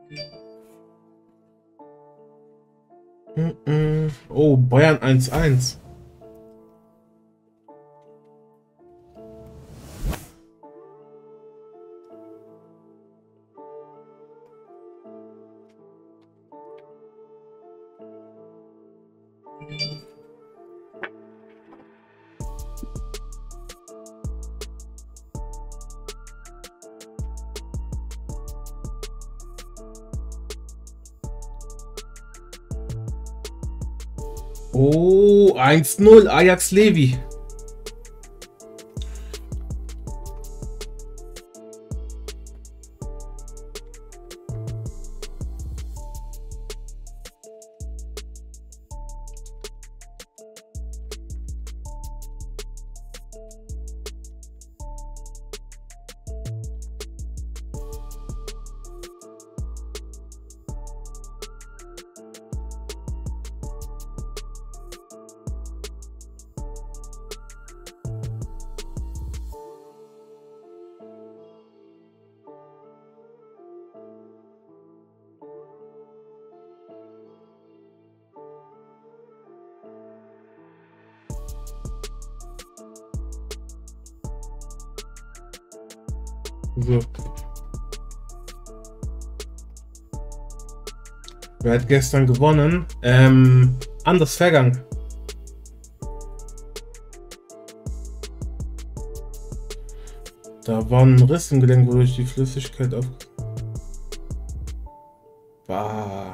Oh, Bayern 1-1. Oh, 1-0 Ajax Levi. So. Wer hat gestern gewonnen? Anders Vergang. Da war ein Riss im Gelenk, wodurch die Flüssigkeit auf. Bah.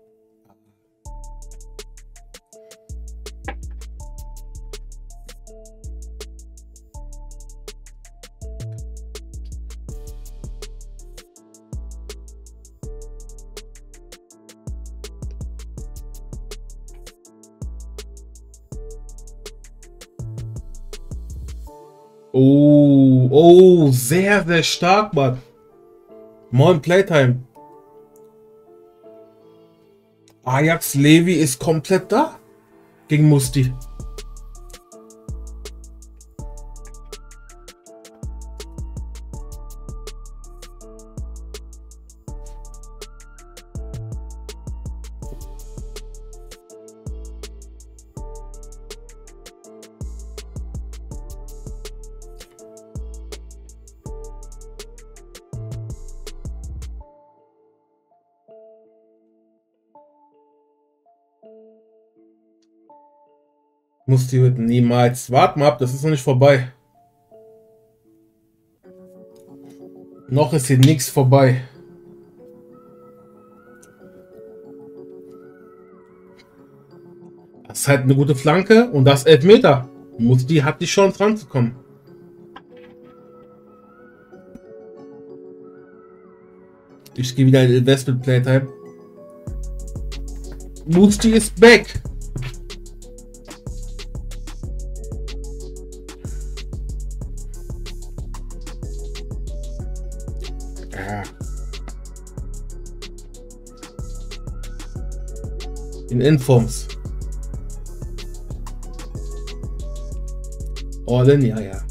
Oh, oh, sehr, sehr stark, Mann. Moin Playtime. Ajax Levi ist komplett da gegen Musti. Musti wird niemals. Wart mal ab, das ist noch nicht vorbei. Noch ist hier nichts vorbei. Das ist halt eine gute Flanke und das Elfmeter. Musti hat die Chance ranzukommen. Ich gehe wieder in Investment Playtime. Musti ist back. Ja. In Informs. Orden, ja, ja.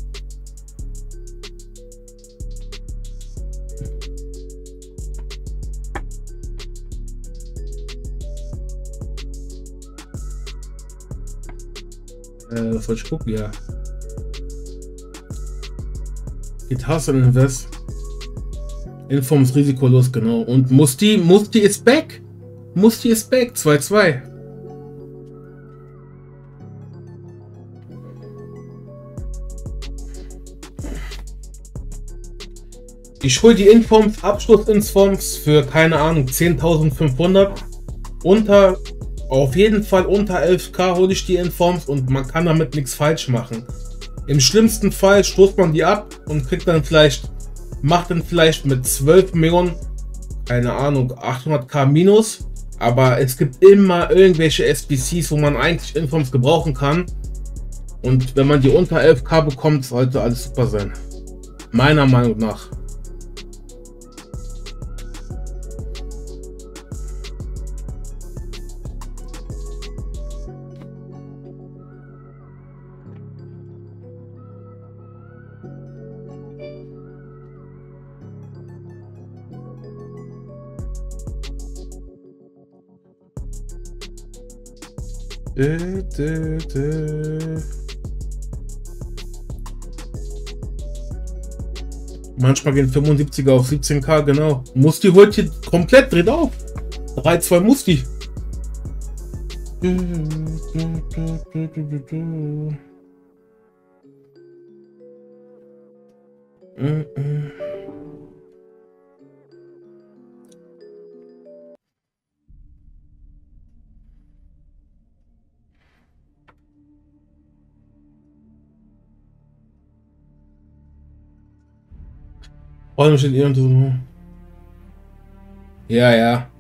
Was soll ich gucken? Ja. Guitars und Invest. Informs risikolos, genau. Und Musti ist back. Musti ist back. 2-2. Ich hole die Informs, Abschlussinforms für, keine Ahnung, 10.500. Auf jeden Fall unter 11.000 hole ich die Informs und man kann damit nichts falsch machen. Im schlimmsten Fall stoßt man die ab und macht dann vielleicht mit 12 Millionen, keine Ahnung, 800.000 minus. Aber es gibt immer irgendwelche SBCs, wo man eigentlich Informs gebrauchen kann. Und wenn man die unter 11.000 bekommt, sollte alles super sein. Meiner Meinung nach. Manchmal gehen 75er auf 17K, genau. Musti holt hier komplett, dreht auf. 3-2 Musti. Freue mich in ihrem so. Ja, ja.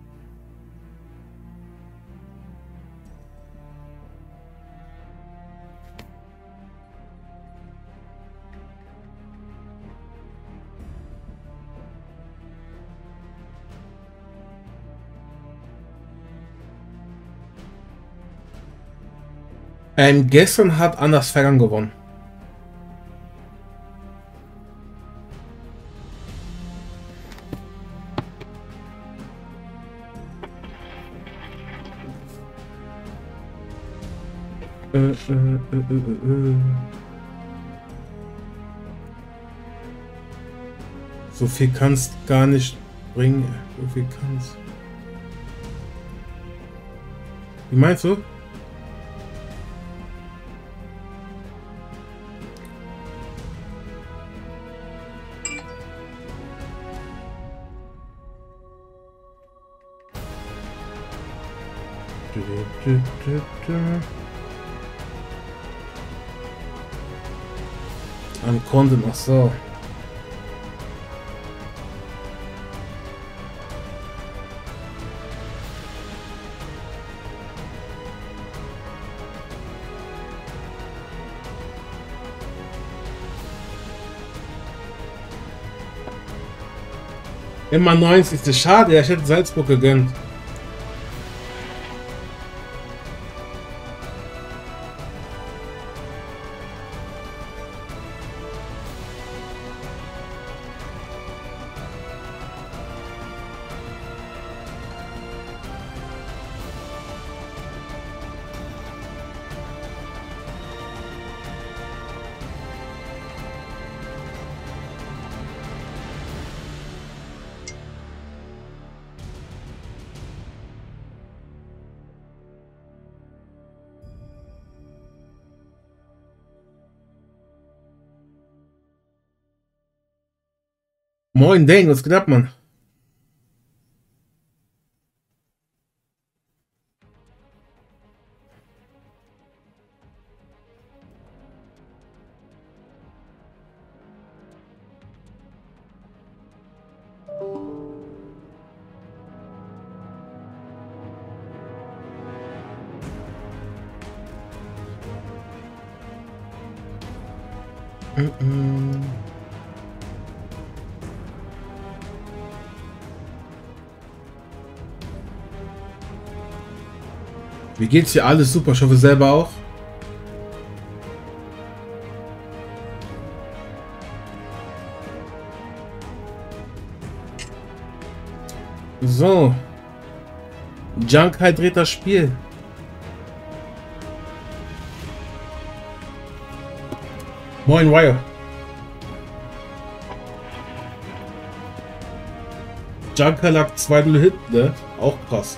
Gestern hat Anders Vergang gewonnen. So viel kannst gar nicht bringen. So viel kannst. Wie meinst du? Am Content, ach so. Immer 90. Schade, ich hätte Salzburg gegönnt. Moin Dane, was geht ab, Mann? Wie geht's dir? Alles super, ich hoffe selber auch. So. Junkai dreht das Spiel. Moin, Wire. Junkai lag 2-0 Hit, ne? Auch krass.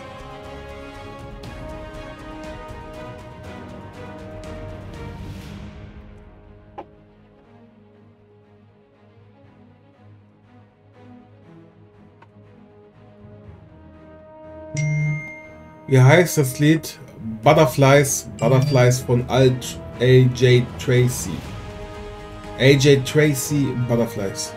Wie heißt das Lied? Butterflies, Butterflies von AJ Tracy. AJ Tracy, Butterflies.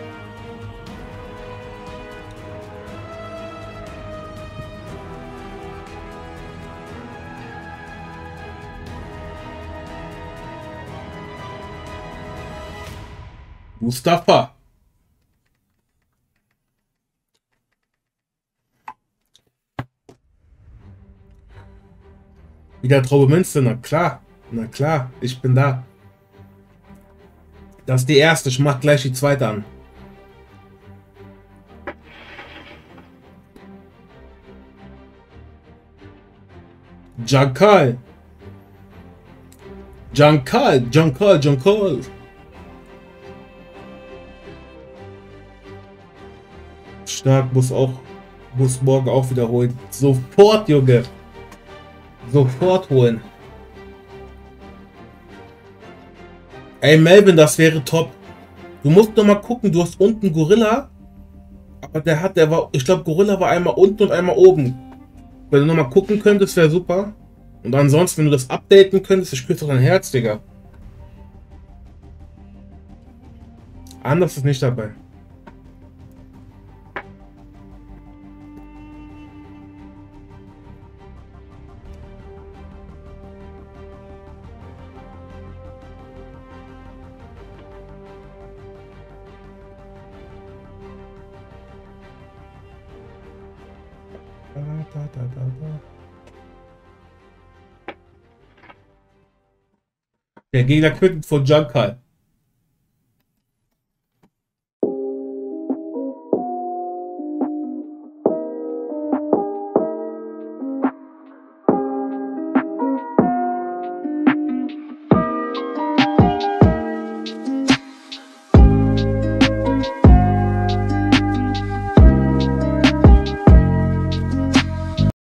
Mustafa. Wieder Traube Münster, na klar, ich bin da. Das ist die erste, ich mach gleich die zweite an. Junkai. Junkal, Junkal, Junkal. Stark, muss morgen auch wiederholen. Sofort, Junge. Sofort holen. Ey, Melvin, das wäre top. Du musst noch mal gucken, du hast unten Gorilla. Aber der war, ich glaube, Gorilla war einmal unten und einmal oben. Wenn du noch mal gucken könntest, wäre super. Und ansonsten, wenn du das updaten könntest, ich küsse dein Herz, Digga. Anders ist nicht dabei. Der Gegner quittet von Junkal.